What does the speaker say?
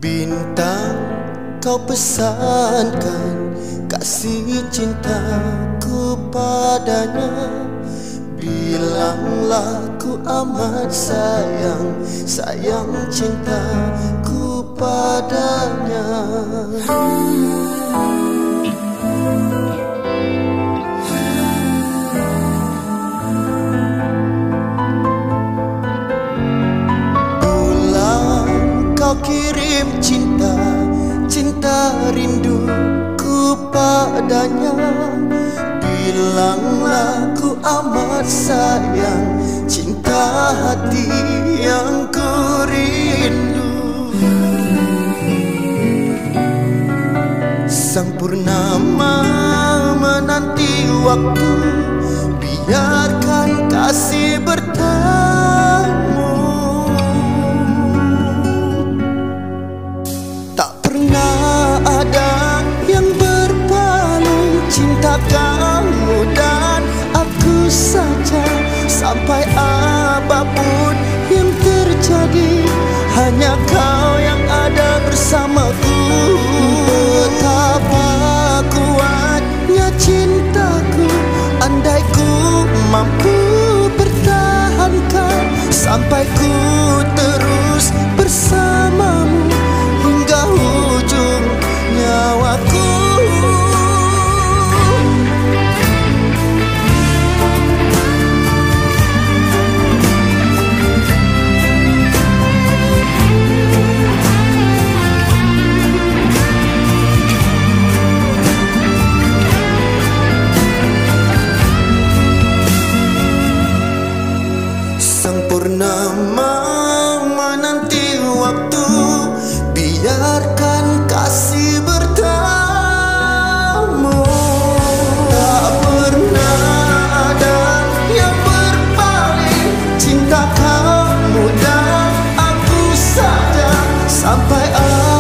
Bintang, kau pesankan kasih cintaku padanya. Bilanglah ku amat sayang, sayang cintaku padanya. Kau kirim cinta, cinta rinduku padanya. Bilanglah ku amat sayang, cinta hati yang ku rindu. Sang purnama menanti waktu, biarkan kasih bertemu. Cinta kamu dan aku saja, sampai apapun yang terjadi, hanya kau yang ada bersamaku. Betapa kuatnya cintaku, andai ku mampu pertahankan, sampai ku terus bersamamu hingga ujung nyawaku. Purnama menanti waktu, biarkan kasih bertemu. Tak pernah ada yang berpaling, cinta kamu dan aku saja, sampai